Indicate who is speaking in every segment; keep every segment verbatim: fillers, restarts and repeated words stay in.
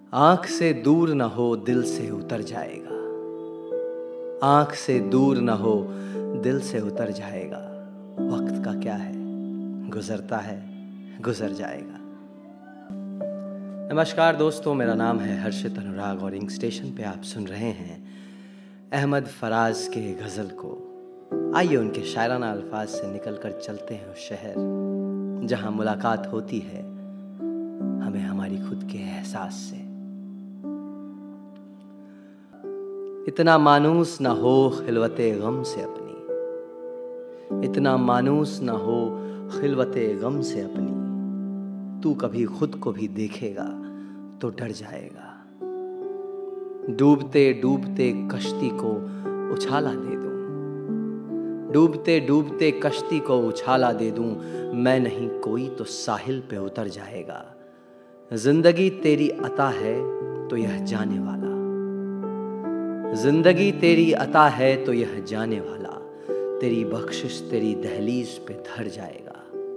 Speaker 1: आंख से दूर न हो दिल से उतर जाएगा। आंख से दूर न हो दिल से उतर जाएगा। वक्त का क्या है, गुजरता है गुजर जाएगा। नमस्कार दोस्तों, मेरा नाम है हर्षित अनुराग और इंक स्टेशन पे आप सुन रहे हैं अहमद फराज के गज़ल को। आइए उनके शायराना अल्फाज से निकलकर चलते हैं उस शहर जहां मुलाकात होती है हमें हमारी खुद के एहसास से। इतना मानूस ना हो खिलवते गम से अपनी, इतना मानूस ना हो खिलवते गम से अपनी। तू कभी खुद को भी देखेगा तो डर जाएगा। डूबते डूबते कश्ती को उछाला दे दूं, डूबते डूबते कश्ती को उछाला दे दूं। मैं नहीं कोई तो साहिल पे उतर जाएगा। जिंदगी तेरी अता है तो यह जाने वाला, जिंदगी तेरी अता है तो यह जाने वाला। तेरी बख्शिश तेरी दहलीज पे धर जाएगा।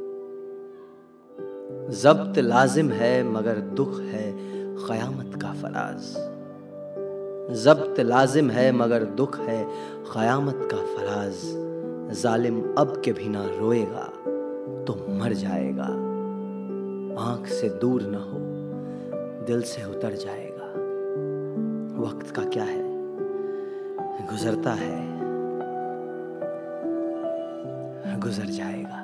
Speaker 1: ज़ब्त लाजिम है मगर दुख है क़यामत का फराज। ज़ब्त लाजिम है मगर दुख है क़यामत का फराज। जालिम अब के भी ना रोएगा तो मर जाएगा। आंख से दूर ना हो दिल से उतर जाएगा। वक्त का क्या है, गुजरता है गुजर जाएगा।